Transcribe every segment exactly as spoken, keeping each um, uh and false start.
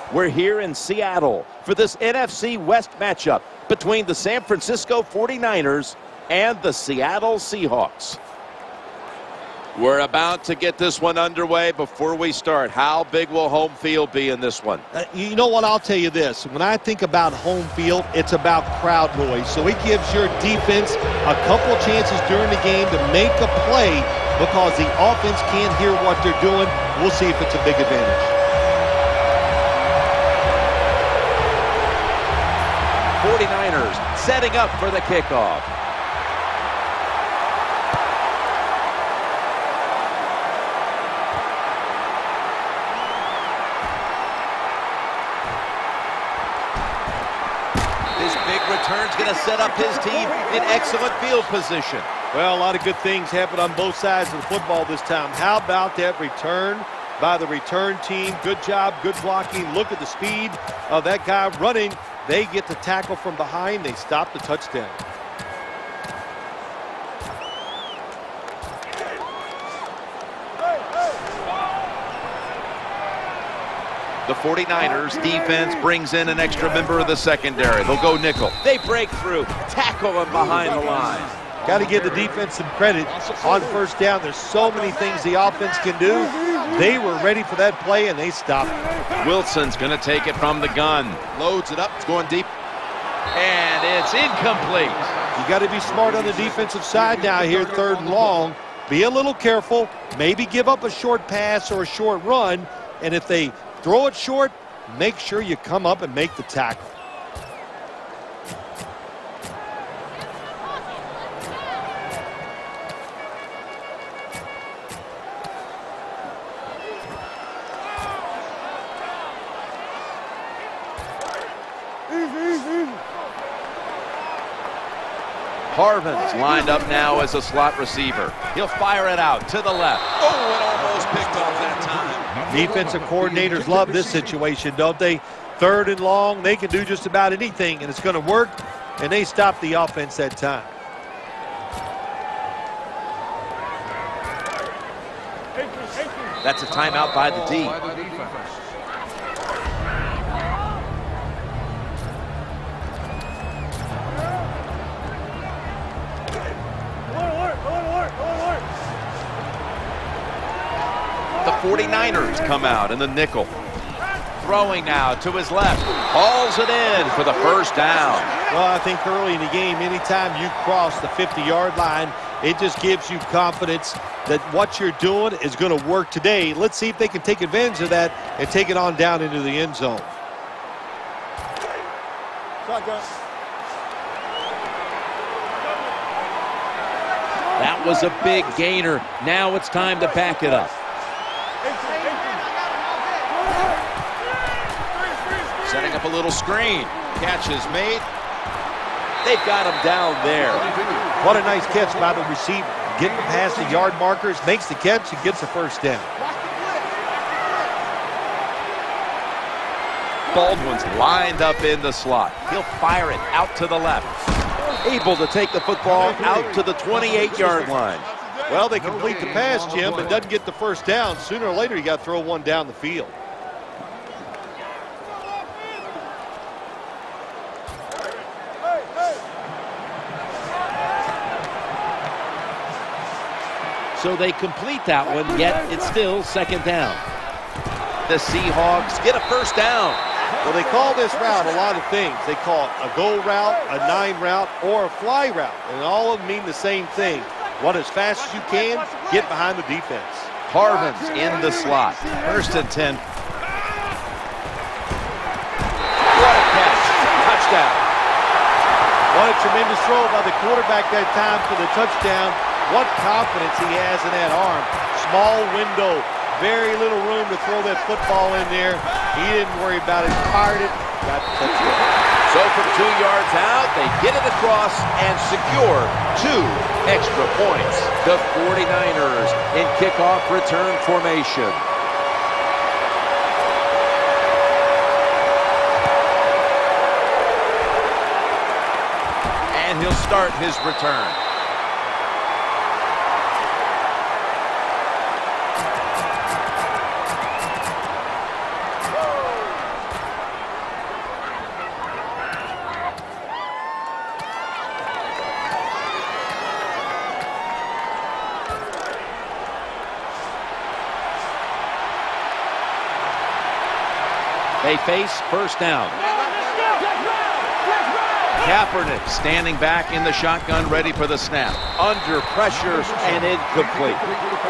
We're here in Seattle for this N F C West matchup between the San Francisco forty-niners and the Seattle Seahawks. We're about to get this one underway. Before we start, how big will home field be in this one? Uh, you know what, I'll tell you this. When I think about home field, it's about crowd noise. So it gives your defense a couple chances during the game to make a play because the offense can't hear what they're doing. We'll see if it's a big advantage. forty-niners setting up for the kickoff. This big return's going to set up his team in excellent field position. Well, a lot of good things happen on both sides of the football this time. How about that return by the return team? Good job, good blocking. Look at the speed of that guy running. They get the tackle from behind. They stop the touchdown. The forty-niners defense brings in an extra member of the secondary. They'll go nickel. They break through, tackle him behind the line. Got to give the defense some credit on first down. There's so many things the offense can do. They were ready for that play, and they stopped it. Wilson's going to take it from the gun. Loads it up. It's going deep. And it's incomplete. You got to be smart on the defensive side now here, third and long. Be a little careful. Maybe give up a short pass or a short run. And if they throw it short, make sure you come up and make the tackle. Harvin's lined up now as a slot receiver. He'll fire it out to the left. Oh, it almost picked off that time. Defensive coordinators love this situation, don't they? Third and long, they can do just about anything, and it's going to work, and they stop the offense that time. That's a timeout by the D. The forty-niners come out in the nickel. Throwing now to his left. Hauls it in for the first down. Well, I think early in the game, anytime you cross the fifty-yard line, it just gives you confidence that what you're doing is going to work today. Let's see if they can take advantage of that and take it on down into the end zone. That was a big gainer. Now it's time to back it up. Setting up a little screen. Catch is made. They've got him down there. What a nice catch by the receiver. Getting past the yard markers, makes the catch, and gets the first down. Baldwin's lined up in the slot. He'll fire it out to the left. Able to take the football out to the twenty-eight-yard line. Well, they complete the pass, Jim, but doesn't get the first down. Sooner or later, you got to throw one down the field. So they complete that one, yet it's still second down. The Seahawks get a first down. Well, they call this route a lot of things. They call it a go route, a nine route, or a fly route. And all of them mean the same thing. Run as fast as you can, get behind the defense. Harvin's in the slot. First and ten. What a catch. Touchdown. What a tremendous throw by the quarterback that time for the touchdown. What confidence he has in that arm. Small window. Very little room to throw that football in there. He didn't worry about it. Fired it. Got the touchdown. So from two yards out, they get it across and secure two extra points. The forty-niners in kickoff return formation. And he'll start his return. They face first down. Kaepernick standing back in the shotgun, ready for the snap. Under pressure and incomplete.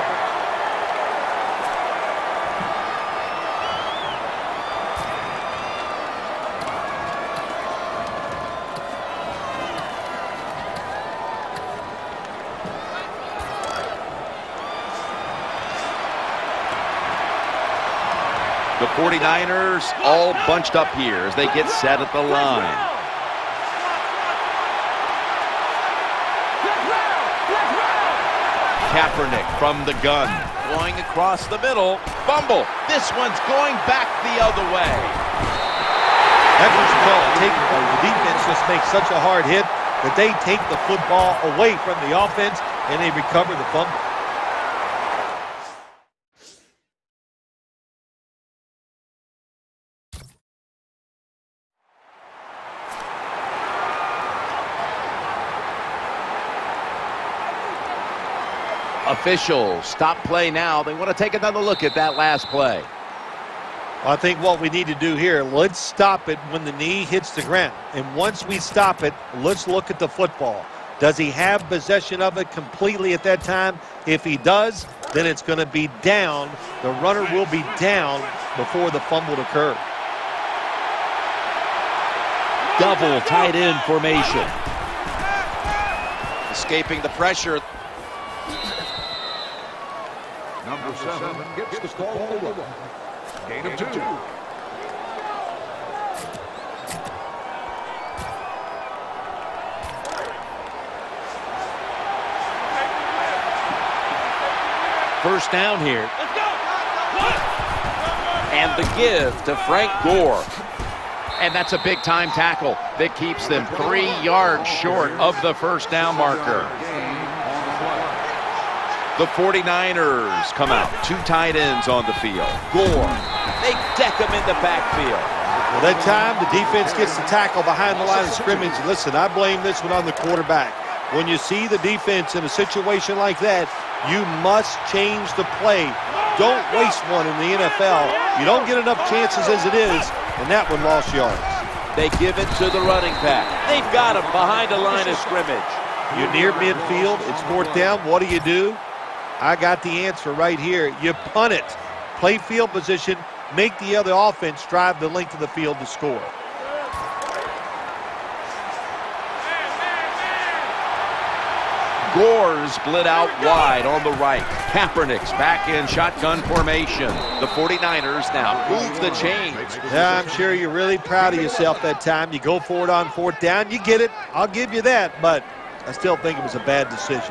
The forty-niners all bunched up here as they get set at the line. Kaepernick from the gun, going across the middle, fumble. This one's going back the other way. That's what you call it. Take, uh, the defense just makes such a hard hit that they take the football away from the offense and they recover the fumble. Officials stop play now. They want to take another look at that last play. I think what we need to do here, let's stop it when the knee hits the ground. And once we stop it, let's look at the football. Does he have possession of it completely at that time? If he does, then it's going to be down. The runner will be down before the fumble occurs. Double tight end formation. Escaping the pressure. Number seven gets the call on the run. Gain of two. First down here. Let's go. And the give to Frank Gore. And that's a big-time tackle that keeps them three yards short of the first down marker. The forty-niners come out. Two tight ends on the field. Gore. They deck him in the backfield. Well, that time, the defense gets the tackle behind the line of scrimmage. Listen, I blame this one on the quarterback. When you see the defense in a situation like that, you must change the play. Don't waste one in the N F L. You don't get enough chances as it is, and that one lost yards. They give it to the running back. They've got him behind the line of scrimmage. You're near midfield. It's fourth down. What do you do? I got the answer right here. You punt it. Play field position. Make the other offense drive the length of the field to score. Gore split out wide on the right. Kaepernick's back in shotgun formation. The forty-niners now move the chains. Yeah, I'm sure you're really proud of yourself that time. You go for it on fourth down. You get it. I'll give you that, but I still think it was a bad decision.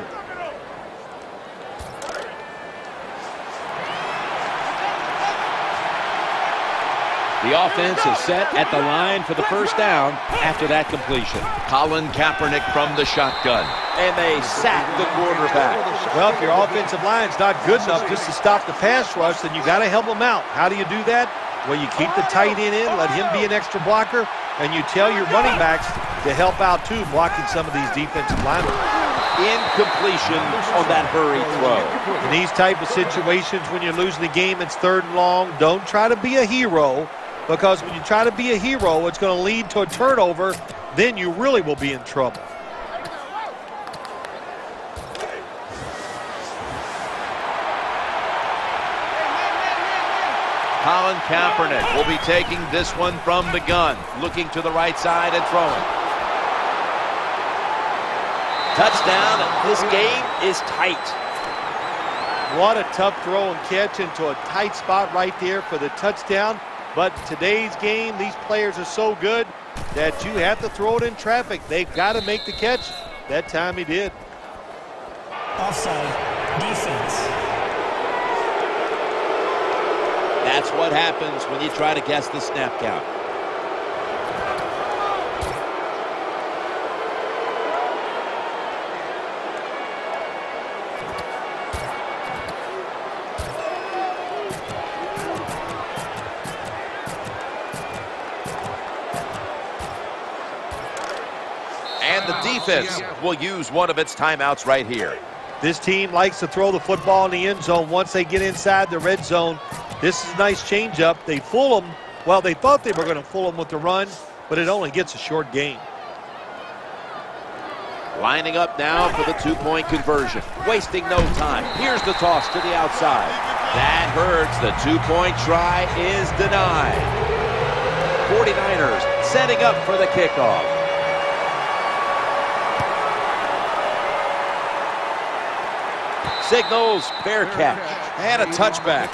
The offense is set at the line for the first down after that completion. Colin Kaepernick from the shotgun. And they sack the quarterback. Well, if your offensive line's not good enough just to stop the pass rush, then you got to help them out. How do you do that? Well, you keep the tight end in, let him be an extra blocker, and you tell your running backs to help out too, blocking some of these defensive linemen. Incompletion on that hurry throw. In these type of situations, when you're losing the game, it's third and long. Don't try to be a hero, because when you try to be a hero, it's going to lead to a turnover. Then you really will be in trouble. Colin Kaepernick will be taking this one from the gun, looking to the right side and throwing. Touchdown, and this game is tight. What a tough throw and catch into a tight spot right there for the touchdown. But in today's game, these players are so good that you have to throw it in traffic. They've got to make the catch. That time he did. Offside, defense. That's what happens when you try to guess the snap count. And the defense will use one of its timeouts right here. This team likes to throw the football in the end zone once they get inside the red zone. This is a nice changeup. They fool them, Well, they thought they were going to fool them with the run, but it only gets a short gain. Lining up now for the two-point conversion. Wasting no time. Here's the toss to the outside. That hurts. The two-point try is denied. forty-niners setting up for the kickoff. Signals fair catch. And a touchback.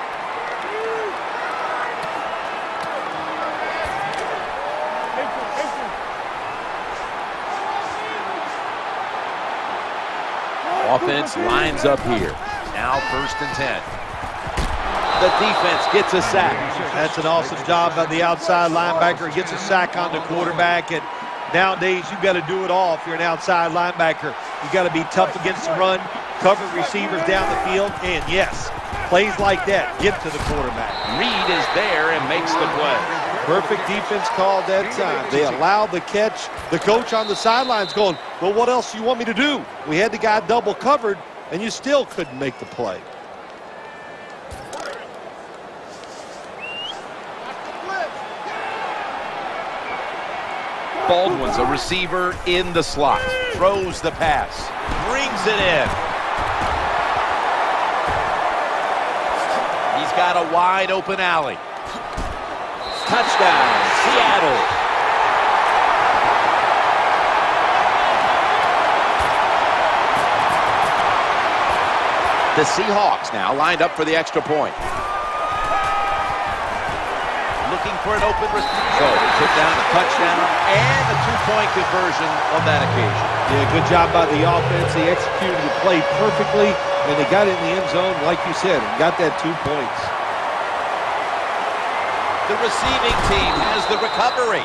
Offense lines up here. Now first and ten. The defense gets a sack. That's an awesome job by the outside linebacker. He gets a sack on the quarterback. And nowadays, you've got to do it all if you're an outside linebacker. You've got to be tough against the run, cover receivers down the field, and yes, plays like that get to the quarterback. Reed is there and makes the play. Perfect defense call that time. They allowed the catch. The coach on the sidelines going, well, what else do you want me to do? We had the guy double covered, and you still couldn't make the play. Baldwin's a receiver in the slot. Throws the pass. Brings it in. He's got a wide open alley. Touchdown, Seattle. The Seahawks now lined up for the extra point. Looking for an open receiver. So they took down a touchdown and a two-point conversion on that occasion. Yeah, good job by the offense. They executed the play perfectly, and they got in the end zone, like you said, and got that two points. The receiving team has the recovery.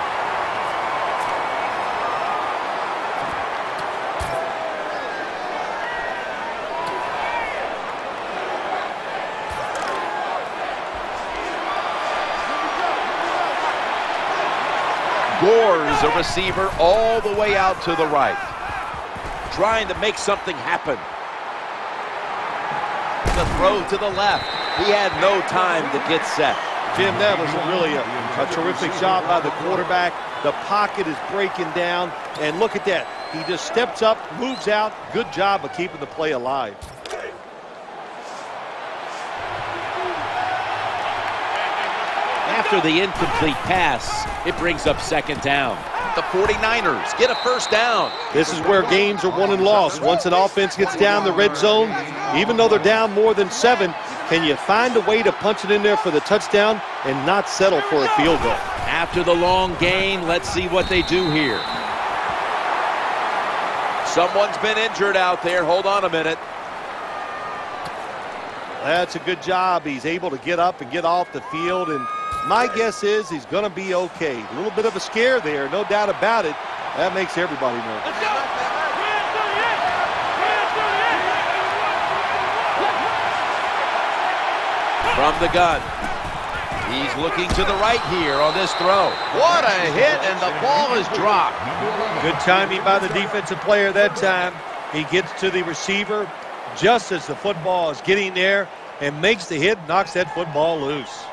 Gore's a receiver all the way out to the right. Trying to make something happen. The throw to the left. He had no time to get set. Jim, that was really a, a terrific job by the quarterback. The pocket is breaking down, and look at that. He just steps up, moves out. Good job of keeping the play alive. After the incomplete pass, it brings up second down. The forty-niners get a first down. This is where games are won and lost. Once an offense gets down the red zone, even though they're down more than seven, can you find a way to punch it in there for the touchdown and not settle for a field goal? After the long gain, let's see what they do here. Someone's been injured out there. Hold on a minute. That's a good job. He's able to get up and get off the field, and my guess is he's going to be okay. A little bit of a scare there, no doubt about it. That makes everybody nervous. Let's go. From the gun. He's looking to the right here on this throw. What a hit, and the ball is dropped. Good timing by the defensive player that time. He gets to the receiver just as the football is getting there and makes the hit, knocks that football loose.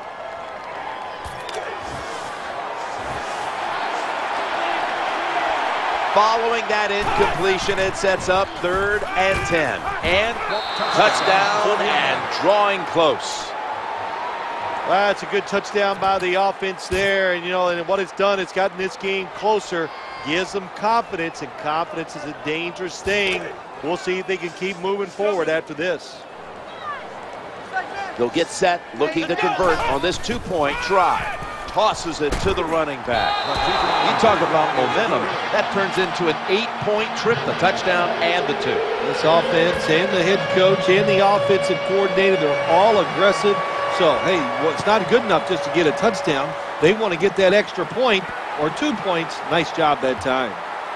Following that incompletion, it sets up third and ten. And touchdown and drawing close. Well, that's a good touchdown by the offense there. And, you know, and what it's done, it's gotten this game closer, gives them confidence, and confidence is a dangerous thing. We'll see if they can keep moving forward after this. They'll get set, looking to convert on this two-point try. Tosses it to the running back. You talk about momentum. That turns into an eight-point trip, the touchdown and the two. This offense and the head coach and the offensive coordinator, they're all aggressive. So, hey, well, it's not good enough just to get a touchdown. They want to get that extra point or two points. Nice job that time.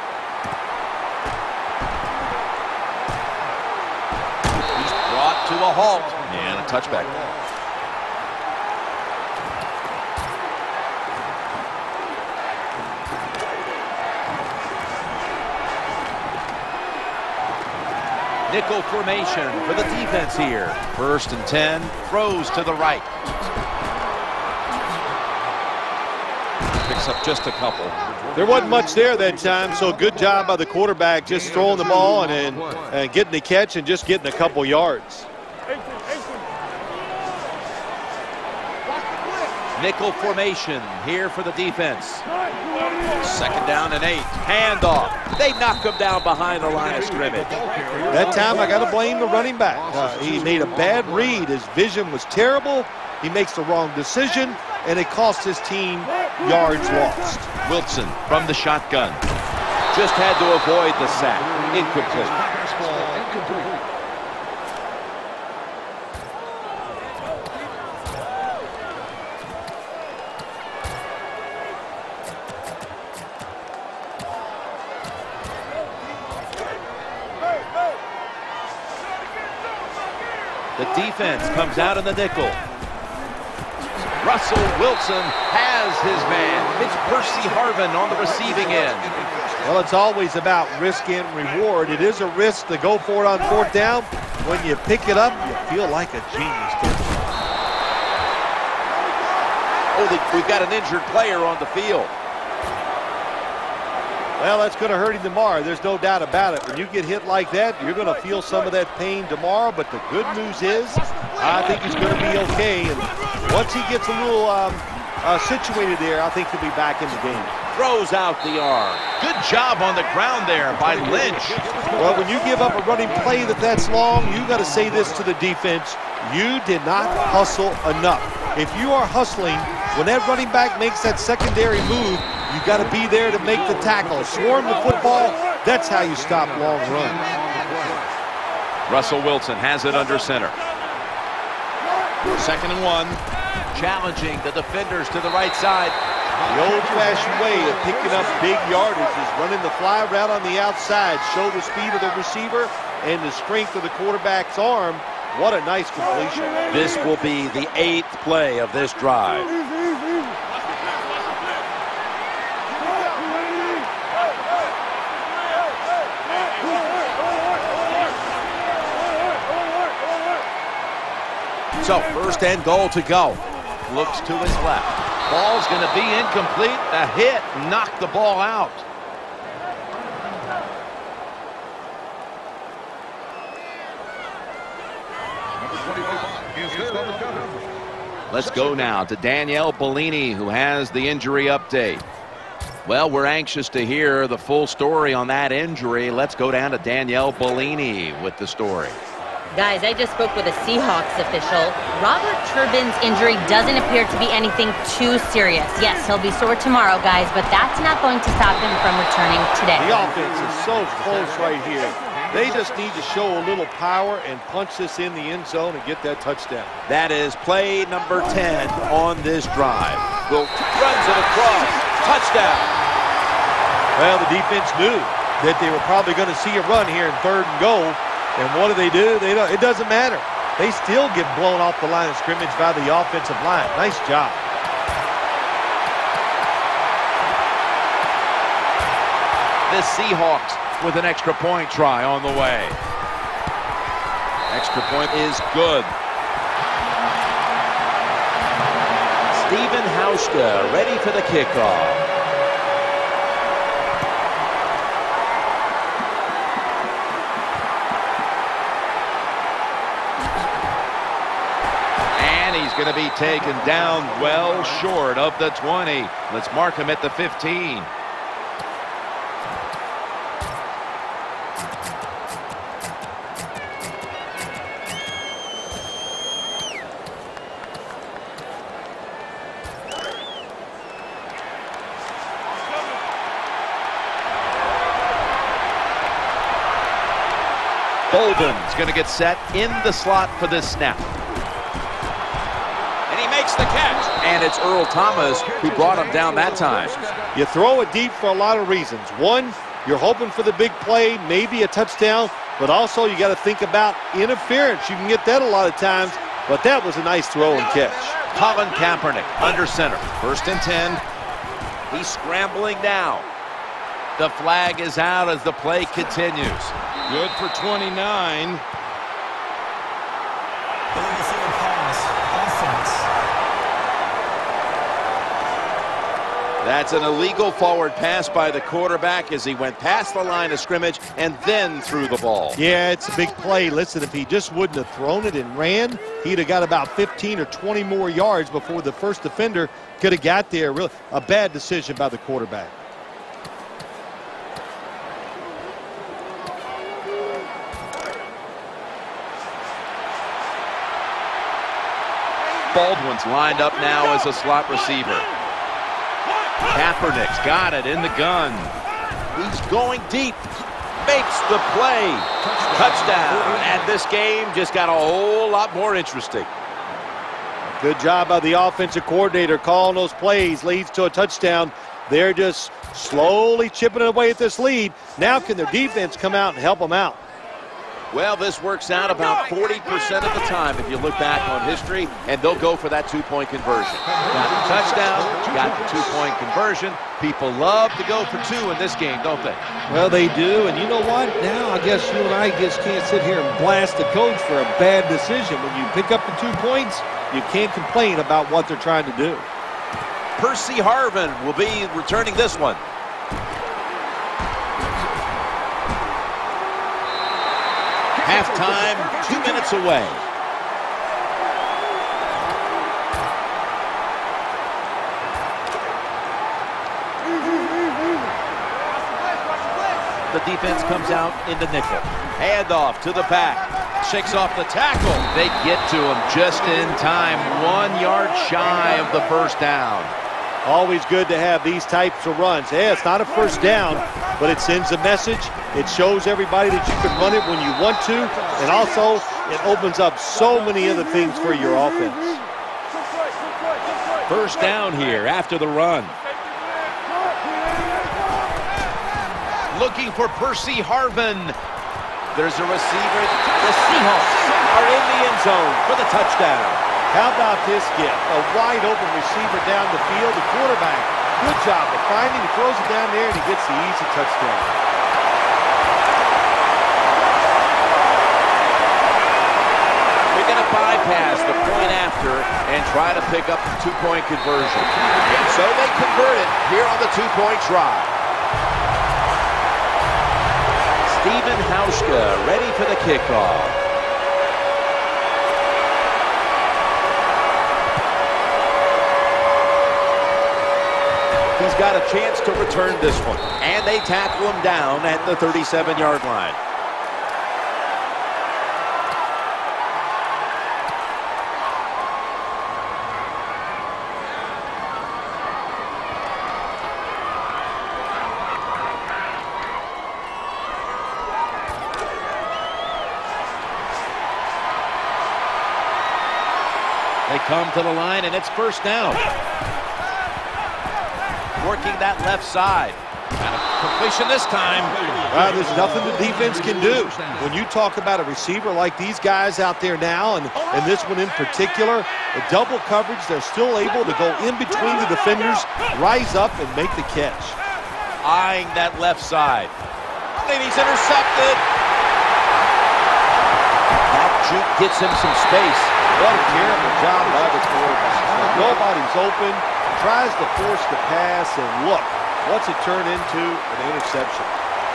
He's brought to a halt and a touchback. Nickel formation for the defense here. First and ten, throws to the right. pass up just a couple. There wasn't much there that time, so good job by the quarterback just throwing the ball and, and, and getting the catch and just getting a couple yards. Nickel formation here for the defense. Second down and eight. Handoff. They knock him down behind the line of scrimmage. That time I got to blame the running back. Uh, he made a bad read. His vision was terrible. He makes the wrong decision, and it cost his team yards lost. Wilson from the shotgun. Just had to avoid the sack. Incomplete. The defense comes out in the nickel. Russell Wilson has his man. It's Percy Harvin on the receiving end. Well, it's always about risk and reward. It is a risk to go for it on fourth down. When you pick it up, you feel like a genius. Oh, we've got an injured player on the field. Well, that's going to hurt him tomorrow. There's no doubt about it. When you get hit like that, you're going to feel some of that pain tomorrow. But the good news is, I think he's going to be okay. And once he gets a little um, uh, situated there, I think he'll be back in the game. Throws out the arm. Good job on the ground there by Lynch. Well, when you give up a running play that that's long, you got to say this to the defense. You did not hustle enough. If you are hustling, when that running back makes that secondary move, you got to be there to make the tackle. Swarm the football. That's how you stop long runs. Russell Wilson has it under center. Second and one. Challenging the defenders to the right side. The old-fashioned way of picking up big yardage is running the fly route on the outside. Show the speed of the receiver and the strength of the quarterback's arm. What a nice completion. This will be the eighth play of this drive. So first and goal to go. Looks to his left. Ball's going to be incomplete. The hit knocked the ball out. Let's go now to Danielle Bellini, who has the injury update. Well, we're anxious to hear the full story on that injury. Let's go down to Danielle Bellini with the story. Guys, I just spoke with a Seahawks official. Robert Turbin's injury doesn't appear to be anything too serious. Yes, he'll be sore tomorrow, guys, but that's not going to stop him from returning today. The offense is so close right here. They just need to show a little power and punch this in the end zone and get that touchdown. That is play number ten on this drive. Will runs it across. Touchdown. Well, the defense knew that they were probably going to see a run here in third and goal. And what do they do? They don't, it doesn't matter. They still get blown off the line of scrimmage by the offensive line. Nice job. The Seahawks with an extra point try on the way. Extra point is good. Stephen Hauschka ready for the kickoff. Going to be taken down well short of the twenty. Let's mark him at the fifteen. Bolden's going to get set in the slot for this snap. Makes the catch, and it's Earl Thomas who brought him down that time. You throw it deep for a lot of reasons. One, you're hoping for the big play, maybe a touchdown, but also you got to think about interference. You can get that a lot of times, but that was a nice throw and catch. Colin Kaepernick under center. First and ten. He's scrambling now. The flag is out as the play continues. Good for twenty-nine. That's an illegal forward pass by the quarterback as he went past the line of scrimmage and then threw the ball. Yeah, it's a big play. Listen, if he just wouldn't have thrown it and ran, he'd have got about fifteen or twenty more yards before the first defender could have got there. Really, a bad decision by the quarterback. Baldwin's lined up now as a slot receiver. Kaepernick's got it in the gun. He's going deep. Makes the play. Touchdown. And this game just got a whole lot more interesting. Good job by the offensive coordinator calling those plays. Leads to a touchdown. They're just slowly chipping away at this lead. Now can their defense come out and help them out? Well, this works out about forty percent of the time if you look back on history, and they'll go for that two-point conversion. Got the touchdown, got the two-point conversion. People love to go for two in this game, don't they? Well, they do, and you know what? Now I guess you and I just can't sit here and blast the coach for a bad decision. When you pick up the two points, you can't complain about what they're trying to do. Percy Harvin will be returning this one. Halftime, two minutes away. The defense comes out in the nickel. Handoff to the back. Shakes off the tackle. They get to him just in time. One yard shy of the first down. Always good to have these types of runs. Yeah, it's not a first down, but it sends a message. It shows everybody that you can run it when you want to, and also it opens up so many other things for your offense. First down here after the run. Looking for Percy Harvin. There's a receiver. The Seahawks are in the end zone for the touchdown. How about this gift? A wide open receiver down the field. The quarterback, good job of finding. He throws it down there and he gets the easy touchdown. They're going to bypass the point after and try to pick up the two-point conversion. And so they convert it here on the two-point try. Stephen Hauschka ready for the kickoff. He's got a chance to return this one. And they tackle him down at the thirty-seven yard line. They come to the line, and it's first down. Working that left side. And a completion this time. Well, there's nothing the defense can do. When you talk about a receiver like these guys out there now, and, and this one in particular, the double coverage, they're still able to go in between the defenders, rise up, and make the catch. Eyeing that left side. And he's intercepted. That juke gets him some space. What a terrible job by the quarterback. Nobody's open. Tries to force the pass, and look, what's it turn into? An interception.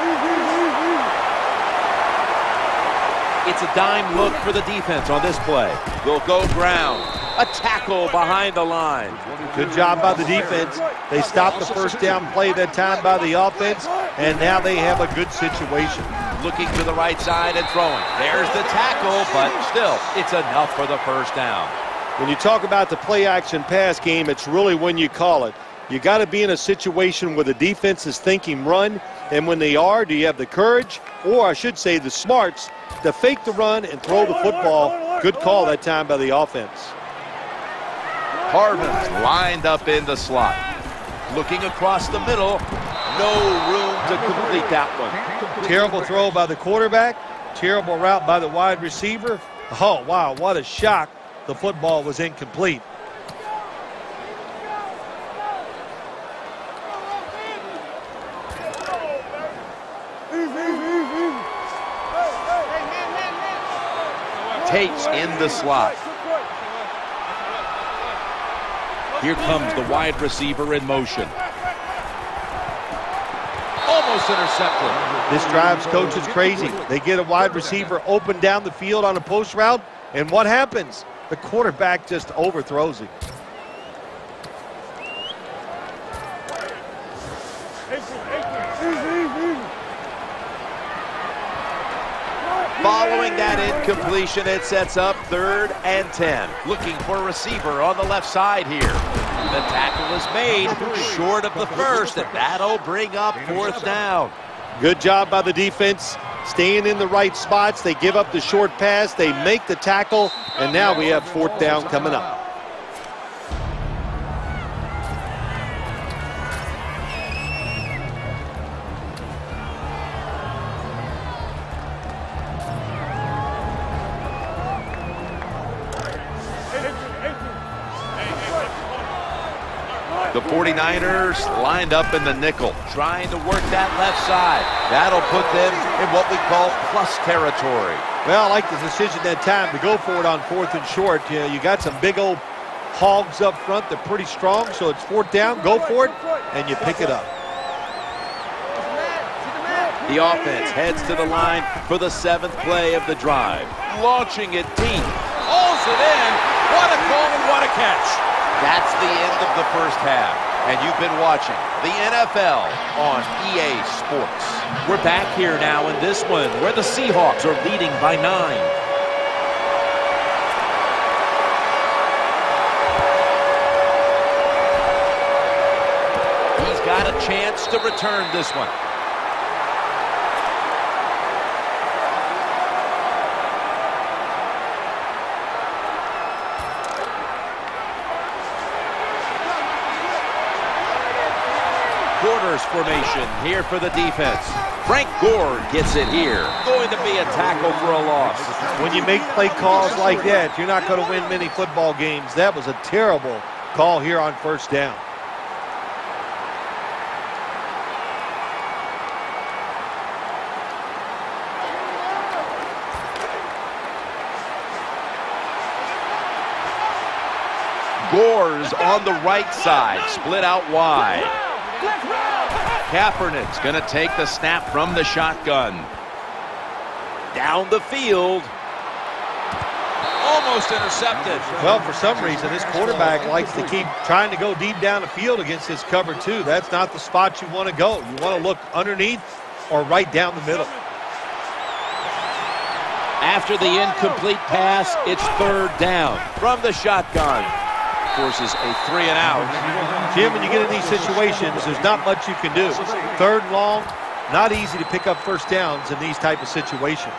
It's a dime look for the defense on this play. They'll go ground. A tackle behind the line. Good job by the defense. They stopped the first down play that time by the offense, and now they have a good situation. Looking to the right side and throwing. There's the tackle, but still, it's enough for the first down. When you talk about the play-action pass game, it's really when you call it. You got to be in a situation where the defense is thinking run, and when they are, do you have the courage, or I should say the smarts, to fake the run and throw the football? Good call that time by the offense. Harvin's lined up in the slot. Looking across the middle, no room to complete that one. Terrible throw by the quarterback, terrible route by the wide receiver. Oh, wow, what a shock. The football was incomplete. Tate's in the slot. Here comes the wide receiver in motion. Almost intercepted. This drives coaches crazy. They get a wide receiver open down the field on a post route, and what happens? The quarterback just overthrows him. Following that incompletion, it sets up third and ten. Looking for a receiver on the left side here. The tackle is made short of the first, and that'll bring up fourth down. Good job by the defense, staying in the right spots. They give up the short pass, they make the tackle, and now we have fourth down coming up. The forty-niners lined up in the nickel, trying to work that left side. That'll put them in what we call plus territory. Well, I like the decision that time to go for it on fourth and short. You know, you got some big old hogs up front. They're pretty strong, so it's fourth down. Go for it, and you pick it up. The offense heads to the line for the seventh play of the drive. Launching it deep. Hauls it in. What a goal and what a catch. That's the end of the first half, and you've been watching the N F L on E A Sports. We're back here now in this one where the Seahawks are leading by nine. He's got a chance to return this one. Quarters formation here for the defense. Frank Gore gets it here. Going to be a tackle for a loss. When you make play calls like that, you're not going to win many football games. That was a terrible call here on first down. Gore's on the right side, split out wide. Kaepernick's going to take the snap from the shotgun. Down the field. Almost intercepted. Well, for some reason, this quarterback likes to keep trying to go deep down the field against this cover two. That's not the spot you want to go. You want to look underneath or right down the middle. After the incomplete pass, it's third down from the shotgun. Forces a three and out. Jim, when you get in these situations, there's not much you can do. Third and long, not easy to pick up first downs in these type of situations.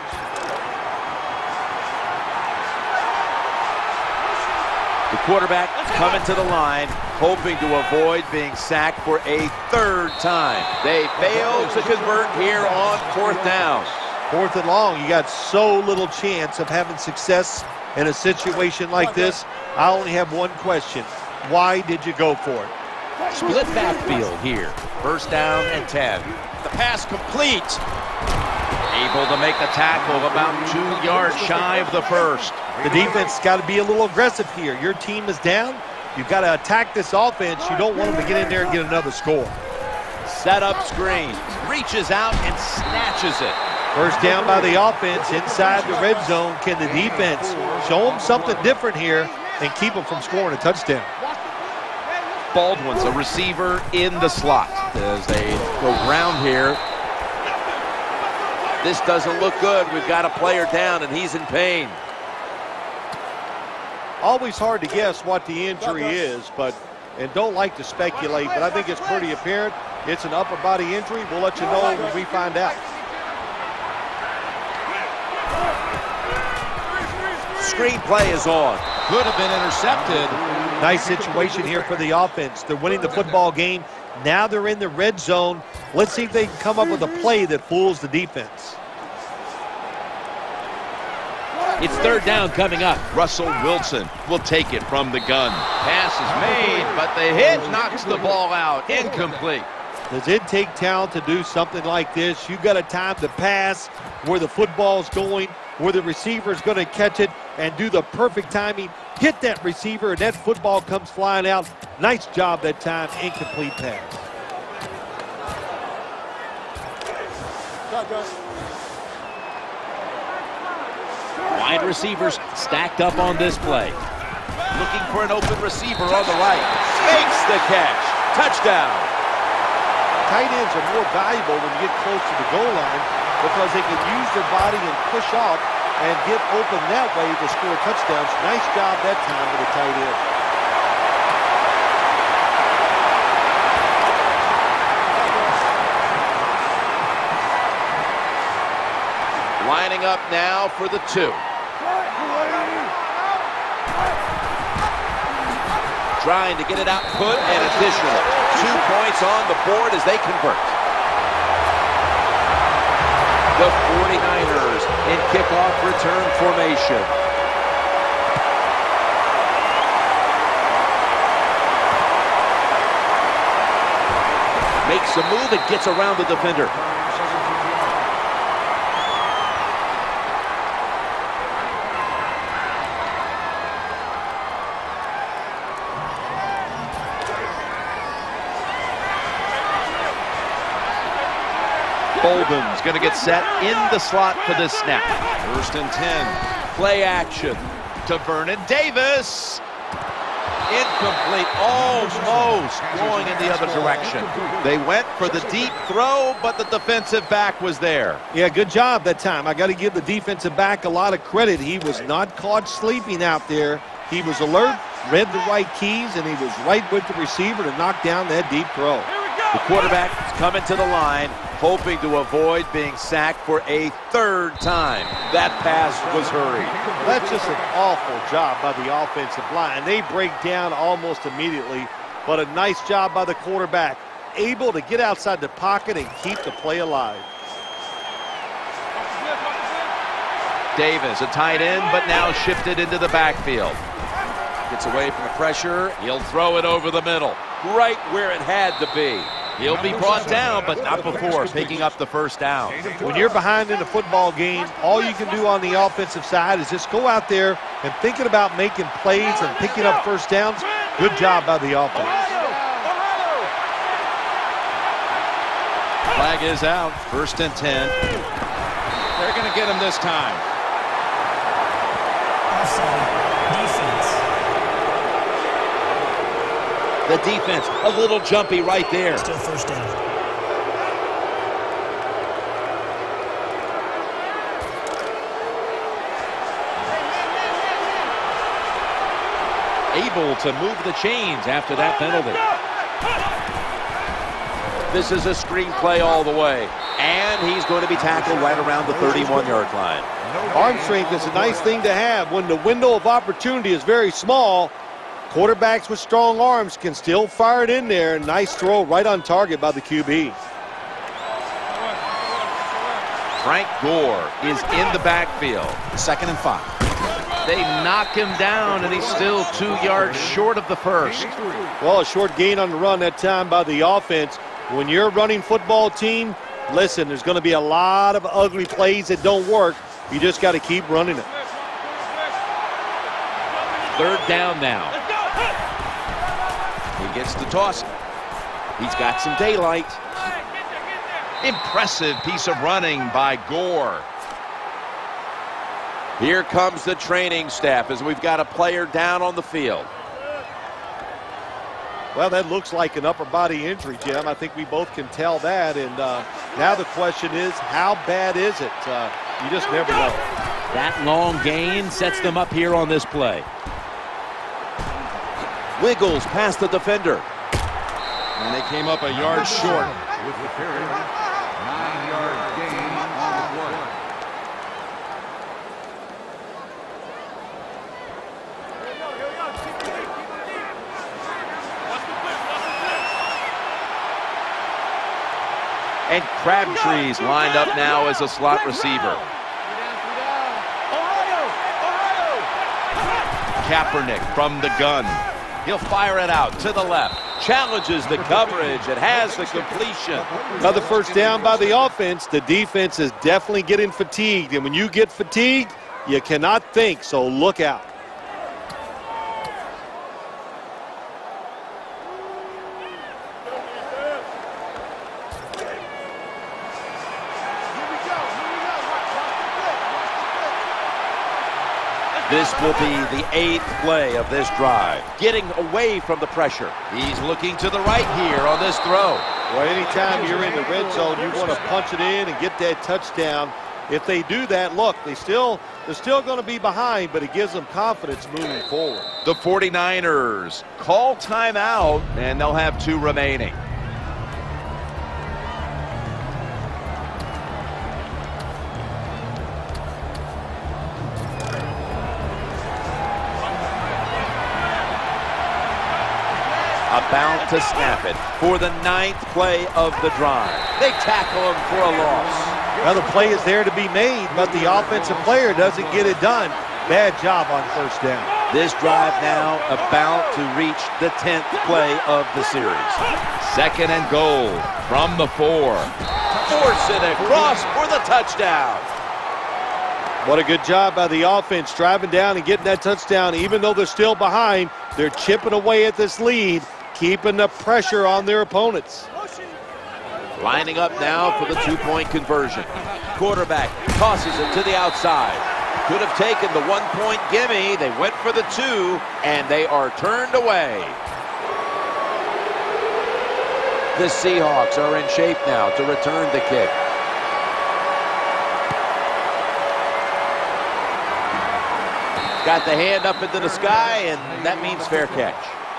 The quarterback coming to the line, hoping to avoid being sacked for a third time. They fail to convert here on fourth down. Fourth and long, you got so little chance of having success in a situation like this. I only have one question. Why did you go for it? Split backfield here. First down and ten. The pass complete. Able to make the tackle about two yards shy of the first. The defense got to be a little aggressive here. Your team is down. You've got to attack this offense. You don't want them to get in there and get another score. Set up screen. Reaches out and snatches it. First down by the offense inside the red zone. Can the defense show them something different here and keep them from scoring a touchdown? Baldwin's a receiver in the slot as they go round here. This doesn't look good. We've got a player down, and he's in pain. Always hard to guess what the injury is, but and don't like to speculate, but I think it's pretty apparent. It's an upper body injury. We'll let you know when we find out. Screenplay is on. Could have been intercepted. Nice situation here for the offense. They're winning the football game. Now they're in the red zone. Let's see if they can come up with a play that fools the defense. It's third down coming up. Russell Wilson will take it from the gun. Pass is made, but the hit knocks the ball out. Incomplete. Does it take talent to do something like this? You've got a time to pass where the football's going, where the receiver's going to catch it and do the perfect timing. Hit that receiver, and that football comes flying out. Nice job that time. Incomplete pass. Wide receivers stacked up on this play. Looking for an open receiver on the right. Makes the catch. Touchdown. Tight ends are more valuable when you get close to the goal line because they can use their body and push off and get open that way to score touchdowns. Nice job that time with the tight end. Lining up now for the two. Trying to get it out, put an additional two points on the board as they convert. The forty-niners in kickoff return formation. Makes a move and gets around the defender. Bolden's going to get set in the slot for this snap. First and ten. Play action to Vernon Davis. Incomplete, almost going in the other direction. They went for the deep throw, but the defensive back was there. Yeah, good job that time. I got to give the defensive back a lot of credit. He was not caught sleeping out there. He was alert, read the right keys, and he was right with the receiver to knock down that deep throw. The quarterback is coming to the line, hoping to avoid being sacked for a third time. That pass was hurried. That's just an awful job by the offensive line. They break down almost immediately, but a nice job by the quarterback, able to get outside the pocket and keep the play alive. Davis, a tight end, but now shifted into the backfield. Gets away from the pressure. He'll throw it over the middle, right where it had to be. He'll be brought down, but not before picking up the first down. When you're behind in a football game, all you can do on the offensive side is just go out there and thinking about making plays and picking up first downs. Good job by the offense. Flag is out. First and ten. They're going to get him this time. Offside. Defense. The defense, a little jumpy right there. Still first down. Able to move the chains after that penalty. This is a screen play all the way. And he's going to be tackled right around the thirty-one yard line. Arm strength is a nice thing to have when the window of opportunity is very small. Quarterbacks with strong arms can still fire it in there. Nice throw right on target by the Q B. Frank Gore is in the backfield. Second and five. They knock him down, and he's still two yards short of the first. Well, a short gain on the run that time by the offense. When you're a running football team, listen, there's going to be a lot of ugly plays that don't work. You just got to keep running it. Third down now. He gets to toss. He's got some daylight. Impressive piece of running by Gore. Here comes the training staff as we've got a player down on the field. Well, that looks like an upper body injury, Jim. I think we both can tell that. And uh, now the question is, how bad is it? Uh, you just never know. That long gain sets them up here on this play. Wiggles past the defender. And they came up a yard short with the carry. Nine yard gain on the play. And Crabtree's lined up now as a slot receiver. Kaepernick from the gun. He'll fire it out to the left. Challenges the coverage. It has the completion. Another first down by the offense. The defense is definitely getting fatigued. And when you get fatigued, you cannot think, so look out. This will be the eighth play of this drive. Getting away from the pressure. He's looking to the right here on this throw. Well, anytime you're in the red zone, you want to punch it in and get that touchdown. If they do that, look, they still, they're still going to be behind, but it gives them confidence moving forward. The forty-niners call timeout, and they'll have two remaining. About to snap it for the ninth play of the drive. They tackle him for a loss. Well, the play is there to be made, but the offensive player doesn't get it done. Bad job on first down. This drive now about to reach the tenth play of the series. Second and goal from the four. Force it across for the touchdown. What a good job by the offense, driving down and getting that touchdown. Even though they're still behind, they're chipping away at this lead, keeping the pressure on their opponents. Lining up now for the two-point conversion. Quarterback tosses it to the outside. Could have taken the one-point gimme. They went for the two, and they are turned away. The Seahawks are in shape now to return the kick. Got the hand up into the sky, and that means fair catch.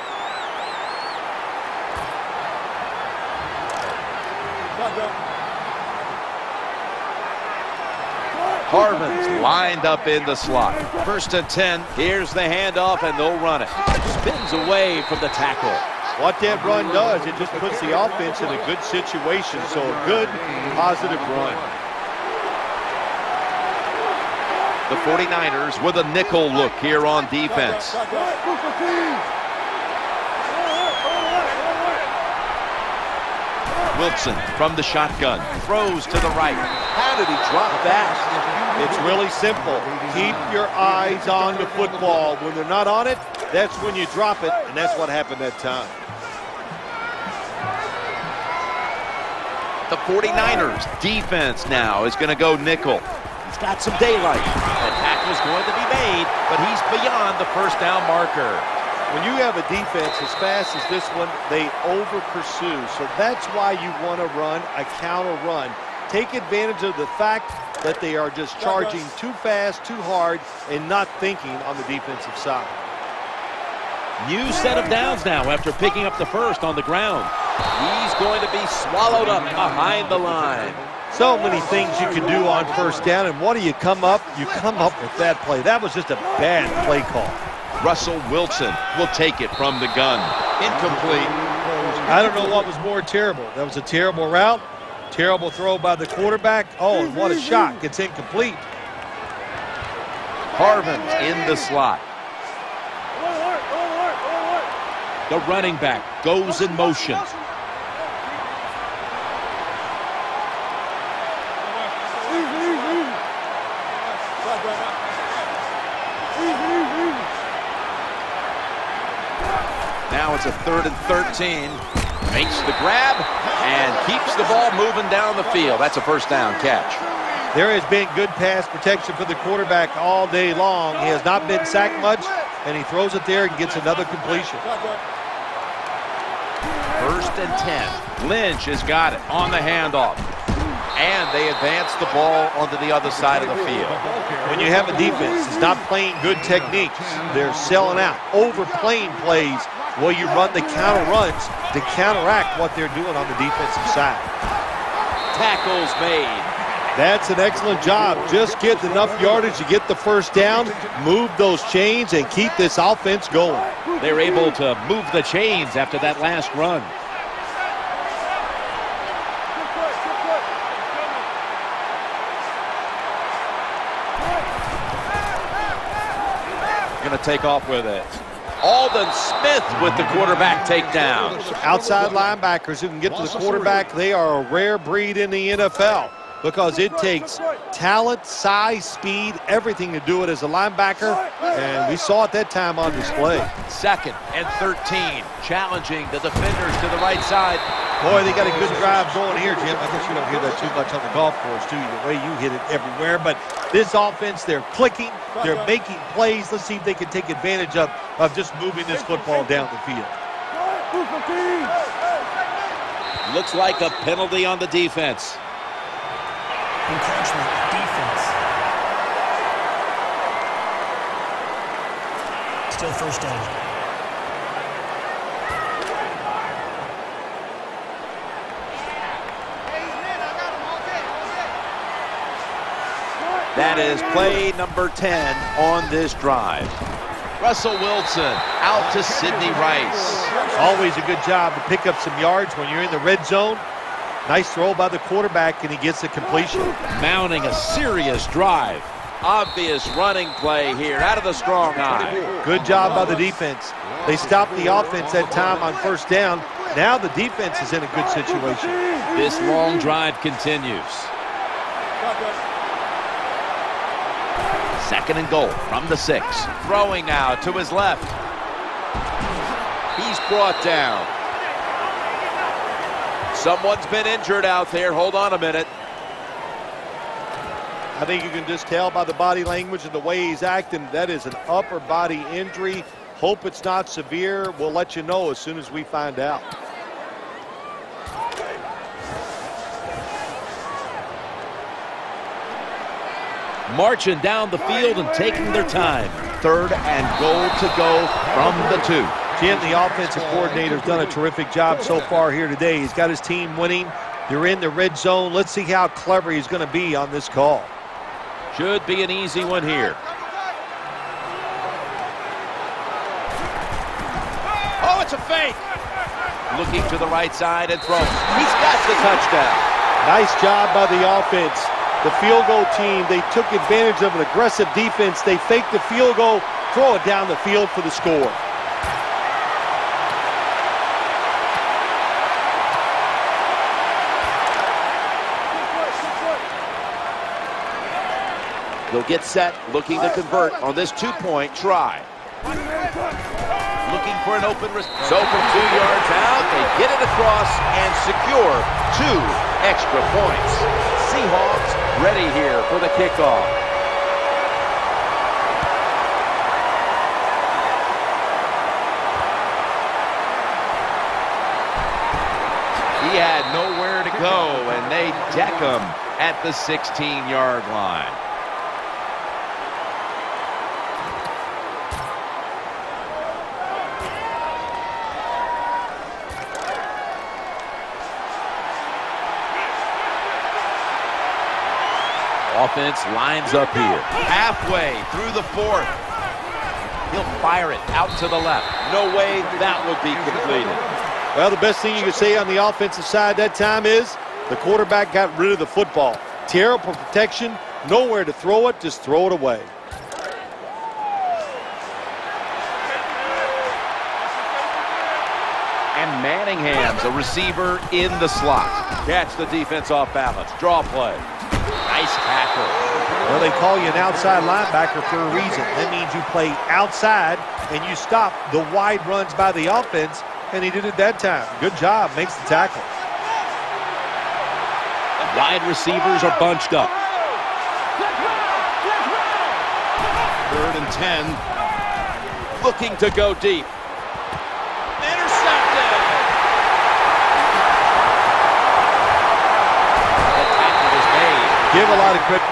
Harvin's lined up in the slot. First and ten. Here's the handoff, and they'll run it. Spins away from the tackle. What that run does, it just puts the offense in a good situation. So a good, positive run. The forty-niners with a nickel look here on defense. Wilson from the shotgun. Throws to the right. How did he drop that? It's really simple. Keep your eyes on the football. When they're not on it, that's when you drop it, and that's what happened that time. The forty-niners defense now is going to go nickel. He's got some daylight. The tackle's going to be made, but he's beyond the first down marker. When you have a defense as fast as this one, they over-pursue. So that's why you want to run a counter run. Take advantage of the fact that they are just charging too fast, too hard, and not thinking on the defensive side. New set of downs now after picking up the first on the ground. He's going to be swallowed up behind the line. So many things you can do on first down, and what do you come up? You come up with that play. That was just a bad play call. Russell Wilson will take it from the gun. Incomplete. I don't know what was more terrible. That was a terrible route, terrible throw by the quarterback. Oh, and what a shot. It's incomplete. Harvin's in the slot. The running back goes in motion. Now it's a third and thirteen. Makes the grab and keeps the ball moving down the field. That's a first down catch. There has been good pass protection for the quarterback all day long. He has not been sacked much, and he throws it there and gets another completion. First and ten. Lynch has got it on the handoff. And they advance the ball onto the other side of the field. When you have a defense that's not playing good techniques, they're selling out, overplaying plays. Well, you run the counter runs to counteract what they're doing on the defensive side. Tackles made. That's an excellent job. Just get enough yardage to get the first down, move those chains, and keep this offense going. They're able to move the chains after that last run. Going to take off with it. Alden Smith with the quarterback takedown. Outside linebackers who can get to the quarterback, they are a rare breed in the N F L because it takes talent, size, speed, everything to do it as a linebacker, and we saw it that time on display. Second and thirteen, challenging the defenders to the right side. Boy, they got a good drive going here, Jim. I guess you don't hear that too much on the golf course, do you? The way you hit it everywhere. But this offense, they're clicking. They're making plays. Let's see if they can take advantage of, of just moving this football down the field. Looks like a penalty on the defense. Encroachment, defense. Still first down. That is play number ten on this drive. Russell Wilson out to Sidney Rice. Always a good job to pick up some yards when you're in the red zone. Nice throw by the quarterback, and he gets the completion. Mounting a serious drive. Obvious running play here out of the strong eye. Good job by the defense. They stopped the offense that time on first down. Now the defense is in a good situation. This long drive continues. Second and goal from the six. Throwing now to his left. He's brought down. Someone's been injured out there. Hold on a minute. I think you can just tell by the body language and the way he's acting, that is an upper body injury. Hope it's not severe. We'll let you know as soon as we find out. Marching down the field and taking their time. Third and goal to go from the two. Jim, the offensive coordinator's done a terrific job so far here today. He's got his team winning. They're in the red zone. Let's see how clever he's going to be on this call. Should be an easy one here. Oh, it's a fake. Looking to the right side and throws. He's got the touchdown. Nice job by the offense. The field goal team, they took advantage of an aggressive defense. They faked the field goal, throw it down the field for the score. They'll get set, looking to convert on this two-point try. Looking for an open receiver. So from two yards out, they get it across and secure two extra points. Seahawks ready here for the kickoff. He had nowhere to go, and they deck him at the sixteen-yard line. Offense lines up here. Halfway through the fourth. He'll fire it out to the left. No way that would be completed. Well, the best thing you can say on the offensive side that time is the quarterback got rid of the football. Terrible protection. Nowhere to throw it. Just throw it away. And Manningham's a receiver in the slot. Catch the defense off balance. Draw play. Nice tackle. Well, they call you an outside linebacker for a reason. That means you play outside and you stop the wide runs by the offense, and he did it that time. Good job. Makes the tackle. Wide receivers are bunched up. Third and ten. Looking to go deep. Intercepted. The tackle is made. Give a lot of credit